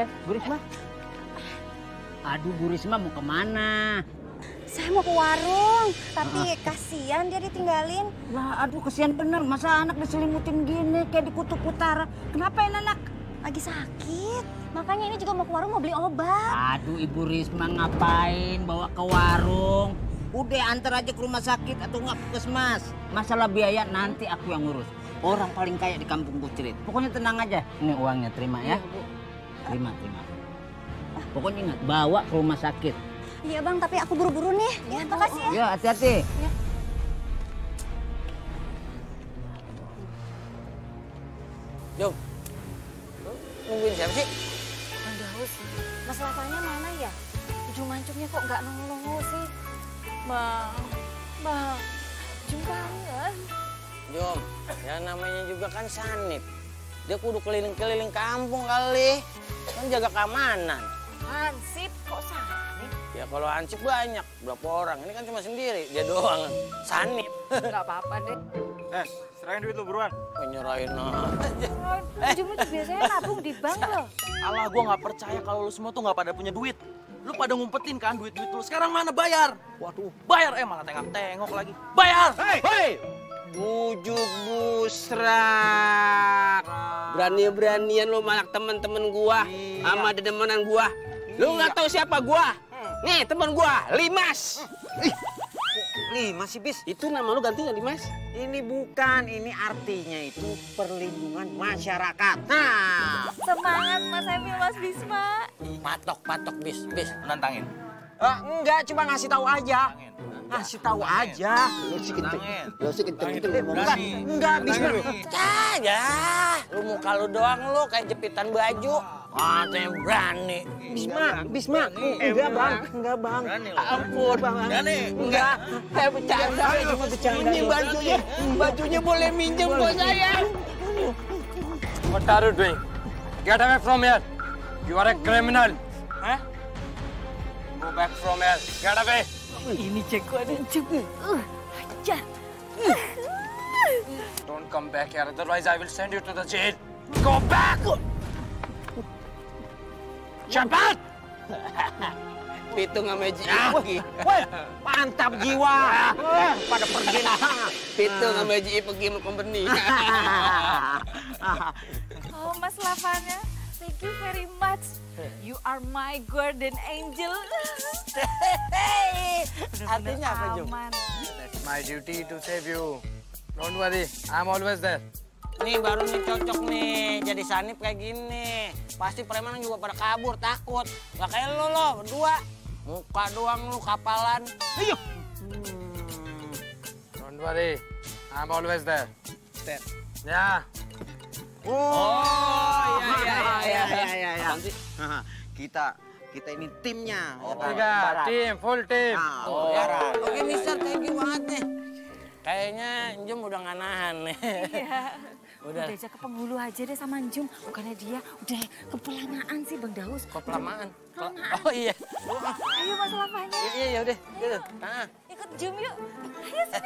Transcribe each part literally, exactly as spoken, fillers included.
Eh, Bu Risma. Aduh, Bu Risma mau kemana? Saya mau ke warung, tapi kasihan dia ditinggalin. Lah, aduh kasihan bener. Masa anak diselimutin gini kayak di kutub utara. Kenapa ini anak? Lagi sakit, makanya ini juga mau ke warung mau beli obat. Aduh, Ibu Risma ngapain bawa ke warung? Udah antar aja ke rumah sakit atau nggak puskesmas. Masalah biaya nanti aku yang ngurus. Orang paling kaya di kampung Kucirit. Pokoknya tenang aja. Ini uangnya, terima ya. Iya, Bu. Terima, terima. Pokoknya ingat, bawa ke rumah sakit. Iya Bang, tapi aku buru-buru nih. Ya, makasih ya. Ya, hati-hati. Ya. Jom, nungguin siapa sih? Bang Daus, Mas Lavanya mana ya? Ujung mancungnya kok nggak nongol-nongol sih? Bang, bang, Jum kangen. Jom, yang namanya juga kan Sanip. Dia kudu keliling-keliling kampung kali. Kan jaga keamanan. Hansip, kok Sanip? Ya kalau Hansip banyak, berapa orang. Ini kan cuma sendiri, dia doang. Sanip. Gak apa-apa deh. Eh, serahin duit lu buruan. Penyerahin aja. Jum itu biasanya nabung di bank loh. Alah, gua nggak percaya kalau lu semua tuh nggak pada punya duit. Lu pada ngumpetin kan duit-duit lu. Sekarang mana bayar? Waduh, bayar eh malah tengok-tengok lagi. Bayar! Hei! Hei! Bujuk busrak. Berani-beranian lu malak temen-temen gua sama dedemenan gua. Lu nggak tahu siapa gua? Nih temen gua, Limas. Limas sih, Bis. Itu nama lu ganti nggak Limas? Ini bukan, ini artinya itu perlindungan masyarakat. Nah, Semangat Mas Emil, Mas Bisma. Patok, patok, bis, bis. Nantangin. eh, enggak, cuma ngasih tahu aja. Ngasih tahu aja. Lu sih kenceng, lu sih kenceng gitu Eh, ngomong. enggak, enggak, Bisma. Cah, ya. Lu muka lu doang lu kayak jepitan baju. Katanya berani. Bisma, Bisma. Enggak, Bang. Enggak, Bang. Ampun, Bang. enggak, saya bercanda. Cuma bercanda. Ini bajunya, bajunya boleh minjem buat saya. What are you doing? Get away from here. You are a criminal. Huh? Go back from here. Get away. Ini jagoan Jum. Uh, aja. Don't come back here. Otherwise, I will send you to the jail. Go back. Cepat. Pitung sama Ji pergi. Woi, mantap jiwa. Eh, pada pergi nah. Pitung sama Ji pergi sama company. Oh, Mas Lavanya, thank you very much. You are my guardian angel. Artinya apa, Jum? Aman. That's my duty to save you. Don't worry. I'm always there. Nih baru nih cocok nih jadi Sanip kayak gini. Pasti preman juga pada kabur takut. Gak kayak lo lo berdua. Muka doang lu kapalan. Ayo. Don't worry. I'm always there. There. Yeah. Oh, iya, iya, iya, iya, iya, iya. Apaan sih? Kita, kita ini timnya. Oh, Tiga, tim, full team. Nah, Oh, ya. Oke mister, thank you banget nih. Kayaknya Jum udah gak nahan nih. Iya. Udah. Udah aja ke penghulu aja deh sama Jum. Bukannya dia udah kepelamaan sih Bang Daus. Kok kelamaan? Kelamaan. Oh iya. Ayo Mas Lavanya. Iya, iya udah. Gitu. Nah. Ikut Jum yuk. Ayo sini.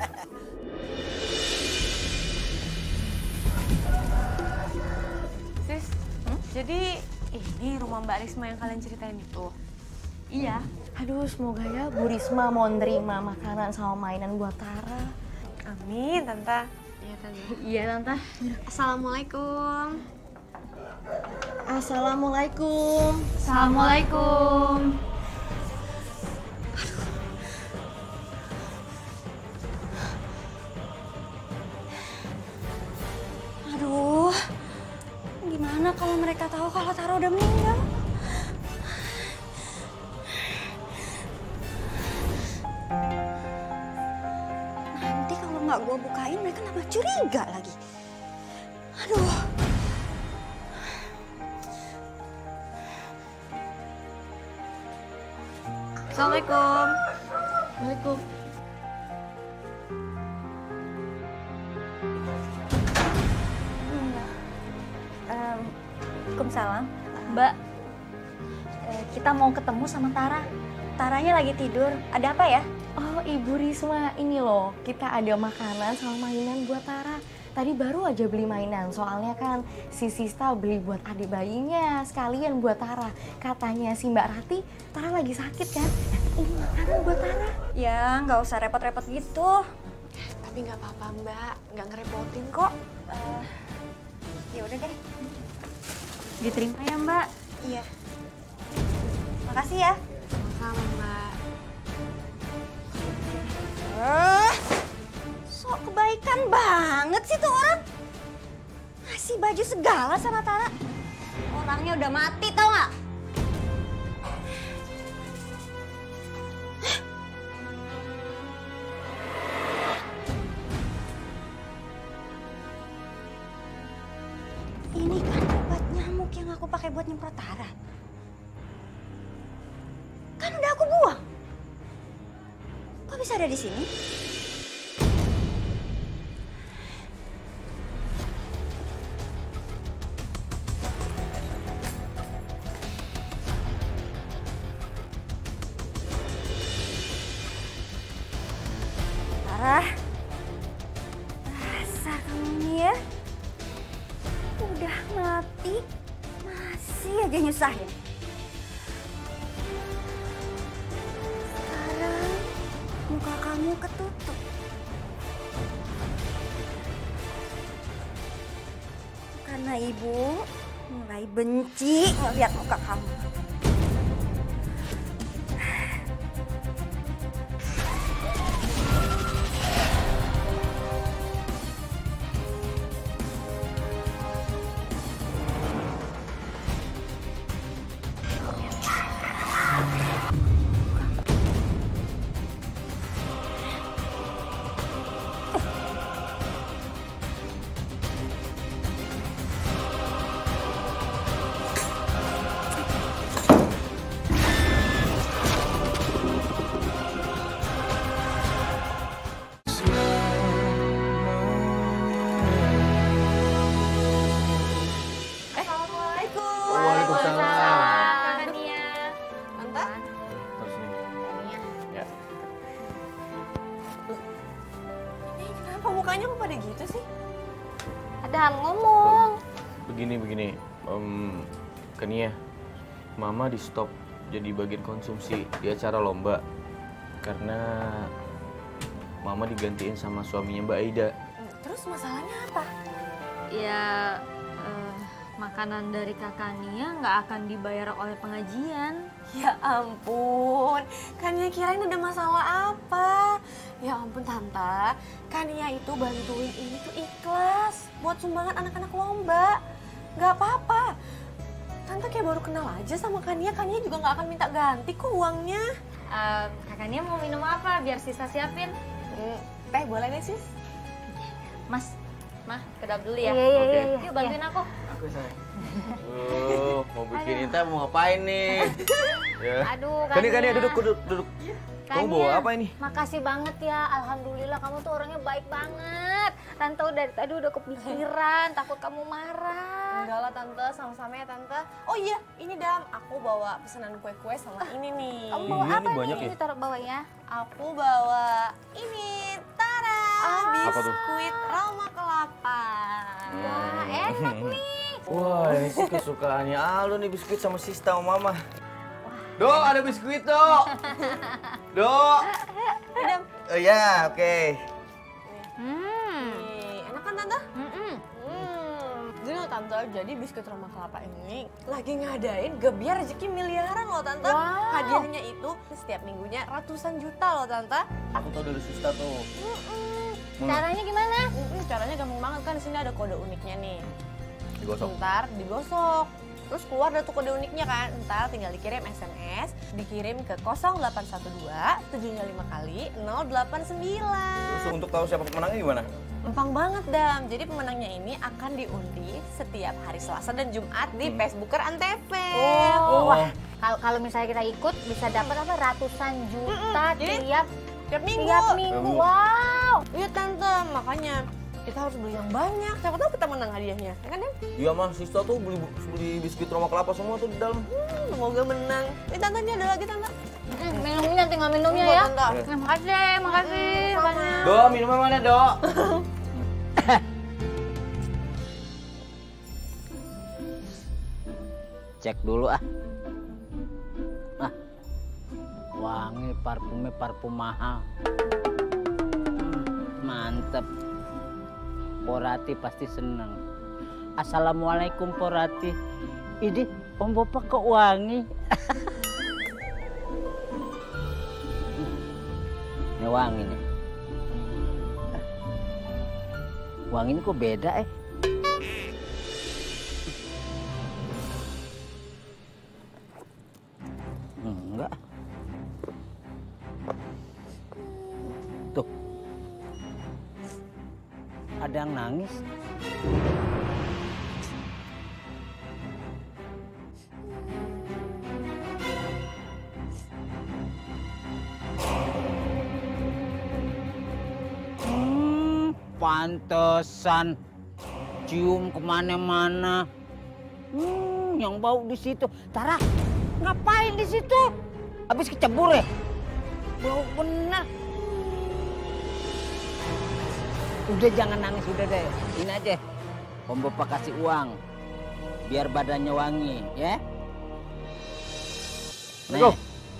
Sis, jadi ini rumah Mbak Risma yang kalian ceritain itu? Iya. Aduh, semoga ya Bu Risma mau nerima makanan sama mainan buat Tara. Amin, Tante. Iya, Tante. Iya, Tante. Assalamualaikum. Assalamualaikum. Assalamualaikum. Aduh, gimana kalau mereka tahu kalau Tara udah meninggal? Nanti kalau nggak gue bukain, mereka nambah curiga lagi. Aduh. Assalamualaikum. Waalaikumsalam. Um, Waalaikumsalam. Mbak, eh, kita mau ketemu sama Tara. Taranya lagi tidur. Ada apa ya? Oh, Ibu Risma, ini loh. Kita ada makanan sama mainan buat Tara. tadi baru aja beli mainan. Soalnya kan si Sista beli buat adik bayinya, sekalian buat Tara. Katanya si Mbak Rati, Tara lagi sakit kan? Ini makanan buat Tara. Ya, nggak usah repot-repot gitu. Tapi nggak apa-apa Mbak, nggak ngerepotin kok. Uh, ya udah deh. Diterima ya Mbak? Iya. Makasih ya. Sama Mbak. Uh, sok kebaikan banget sih tuh orang. Ngasih baju segala sama Tara. Orangnya udah mati tau nggak? Ini kan obat nyamuk yang aku pakai buat nyemprot Tara. Kan udah aku buang. Kok bisa ada di sini? Tara, dasar kamu ini ya. Udah mati, masih aja nyusahin. Sekarang muka kamu ketutup. Karena ibu mulai benci ngeliat muka kamu. Mukanya kok pada gitu sih? Ada hal ngomong. Begini, begini. Um, Kania, Mama di stop jadi bagian konsumsi di acara lomba. Karena Mama digantiin sama suaminya Mbak Aida. Terus masalahnya apa? Ya, uh, makanan dari kakak Nia nggak akan dibayar oleh pengajian. Ya ampun, Kania kirain ada masalah apa? Ya ampun Tante, Kania itu bantuin ini tuh ikhlas buat sumbangan anak-anak lomba. Gak apa-apa. Tante kayak baru kenal aja sama Kania, Kania juga gak akan minta ganti kok uangnya. Uh, kakak Nia mau minum apa biar Sisa siapin? Hmm, teh boleh nih sis? Mas, Mah, ke dapur dulu ya? Iya, iya, iya. Yuk bantuin aku. Aku sayang. Uh, mau bikin teh mau ngapain nih? Ya. Aduh, Kania, Kania duduk, duduk, duduk. Kamu bawa apa ini? Makasih banget ya, alhamdulillah kamu tuh orangnya baik banget. Tante dari tadi udah kepikiran, takut kamu marah. Enggak lah Tante, sama-sama ya Tante. Oh iya, ini Dam, aku bawa pesanan kue-kue sama ini nih. Kamu bawa Iya, apa nih, banyak nih? ya? Ini taruh bawah ya. Aku bawa ini, Tara, Apa tuh? biskuit Roma kelapa. Wah, enak nih. Wah, ini sih kesukaannya Aldo nih biskuit sama Sista sama Mama. Do, ada biskuit, Do. Do. Oh ya, oke. Hmm. Nih, enak kan Tante? Mm-mm. Hmm. Jadi loh Tante, jadi biskuit Roma kelapa ini lagi ngadain gebiar rezeki miliaran loh Tante. Wow. Hadiahnya itu setiap minggunya ratusan juta loh Tante. Aku tahu dari Sista tuh. Mm-mm. Caranya gimana? Mm-mm, caranya gampang banget kan, di sini ada kode uniknya nih. Digosok. Ntar digosok. Terus keluar dari tuh kode uniknya kan, ntar tinggal dikirim S M S, dikirim ke nol delapan satu dua tujuh lima kali nol delapan sembilan. Terus untuk tahu siapa pemenangnya gimana? Gampang banget Dam, jadi pemenangnya ini akan diundi setiap hari Selasa dan Jumat di Hmm. Facebooker Antv. Oh, Oh. wah. Kalau kalau misalnya kita ikut bisa dapat apa ratusan juta Mm-mm. Jadi, tiap Tiap minggu. tiap minggu. Minggu. Wow. Iya Tante, makanya kita harus beli yang banyak, siapa tahu kita menang hadiahnya, ya kan Dam? Iya mah, Sista tuh beli beli biskuit Roma kelapa semua tuh di dalam. Hmm, semoga menang. Ini Tante, ini ada lagi Tante. Mm, minumnya tinggal minumnya Buat ya. Tante. Nah, makasih, makasih sama. banyak. Do, minumnya mana, Do? cek dulu ah. Ah, wangi parfumnya parfum mahal. Hmm, mantep. Porati pasti seneng. Assalamualaikum Porati. Ini Om Bapak kok wangi? Ini wangi nih. Wanginya kok beda eh? Enggak. Tuh. Ada yang nangis. Hmm, pantesan cium kemana-mana. Hmm, yang bau di situ. Tara, ngapain di situ? Habis kecebur ya? Bau benar. Udah jangan nangis, udah deh. Ini aja. Om Bapak kasih uang. Biar badannya wangi, ya. Nih.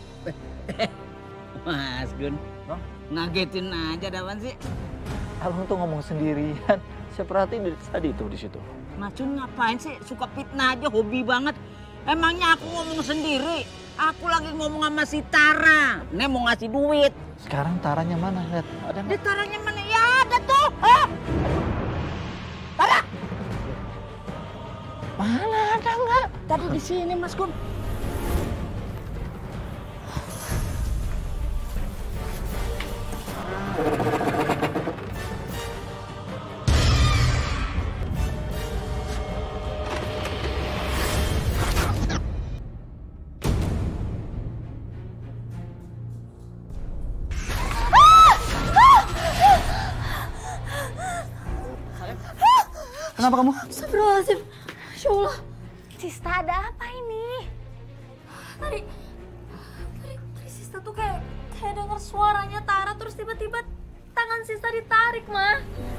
Mas Gun. Oh? Ngagetin aja dawan sih. Abang tuh ngomong sendirian. Saya perhatiin dari tadi tuh di situ. Mas Gun ngapain sih? Suka fitnah aja, hobi banget. Emangnya aku ngomong sendiri? Aku lagi ngomong sama si Tara. Nih mau ngasih duit. Sekarang Taranya mana? Lihat, ada nggak? Di Taranya mana? Ya ada tuh. Hah? Tara! Mana ada nggak? Tadi di sini Mas Gun. Kenapa kamu? Astagfirullahaladzim. Masya Allah. Sista, ada apa ini? Tadi, tadi, tadi Sista tuh kayak, kayak denger suaranya Tara terus tiba-tiba tangan Sista ditarik, Ma.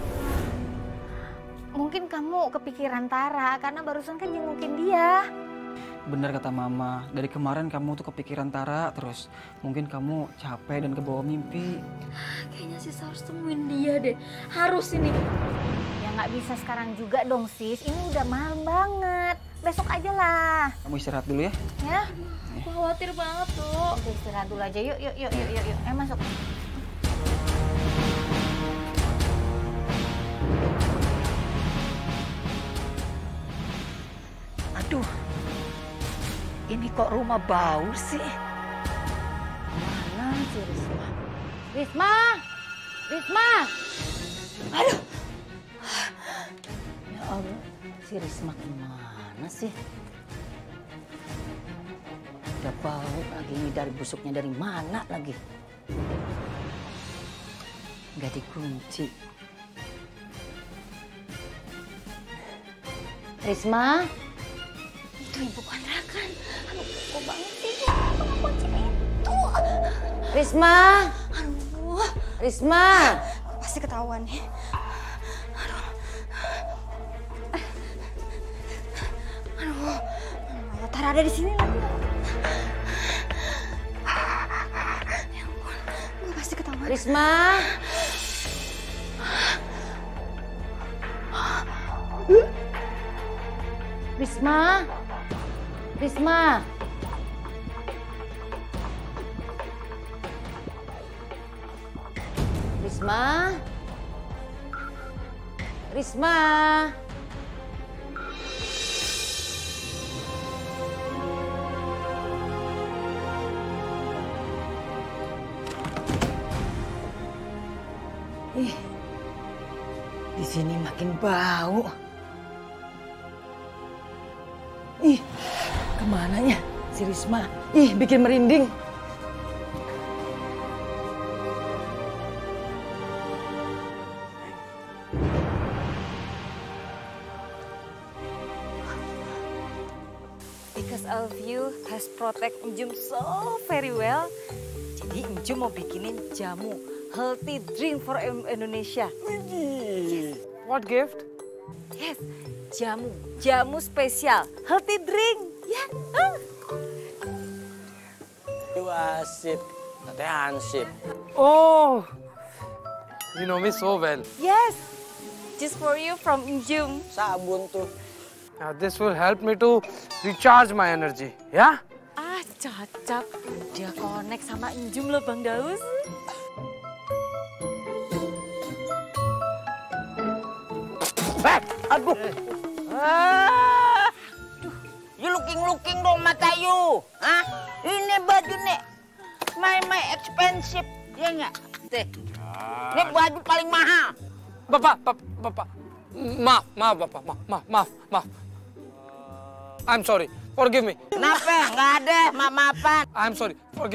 Mungkin kamu kepikiran Tara karena barusan kan jengukin dia. Bener kata Mama, dari kemarin kamu tuh kepikiran Tara terus. Mungkin kamu capek dan kebawa mimpi. Kayaknya Sista harus temuin dia deh. Harus ini. Ya nggak bisa sekarang juga dong sis, ini udah malam banget. Besok aja lah. Kamu istirahat dulu ya. Ya. Aku khawatir banget tuh. Udah istirahat dulu aja, yuk yuk yuk yuk yuk. yuk. Ayo masuk. Aduh, ini kok rumah bau sih? Mana si Risma? Risma! Risma! Aduh. Ya Allah, si Risma kemana sih? Udah bau lagi, ini dari busuknya dari mana lagi? Nggak dikunci. Risma? Itu ibu kontrakan. Aduh, kok banget sih itu? Tunggu kunci itu. Risma! Aduh. Risma! Pasti ketahuan nih. Aduh. Aduh. Aduh. Tara ada di sini lagi. Ya ampun. Gue pasti ketahuan. Risma! Risma! Risma! Risma! Risma! Ih, di sini makin bau. Ih, kemananya si Risma? Ih, bikin merinding. Because of you has protect Njum so very well. Jadi Njum mau bikinin jamu healthy drink for Indonesia. Yes. What gift? Yes, jamu, jamu spesial, healthy drink. Ya. Ah. Wasit, nanti Hansip. Oh, you know me so well. Yes, just for you from Injum. Sabun tuh. Now this will help me to recharge my energy, ya? Ah, cocok. Dia connect sama Injum loh, Bang Daus. Eh, aduh. Ah. You looking-looking dong mata you. Hah? Ini baju nih. My, my expensive. Iya nggak? Teh. Ini baju paling mahal. Bapak, bapak, bapak. Maaf, maaf, bapak. Maaf, maaf, maaf, maaf. I'm sorry. Forgive me. Kenapa? Nggak ada maaf-maafan. I'm sorry. Forgive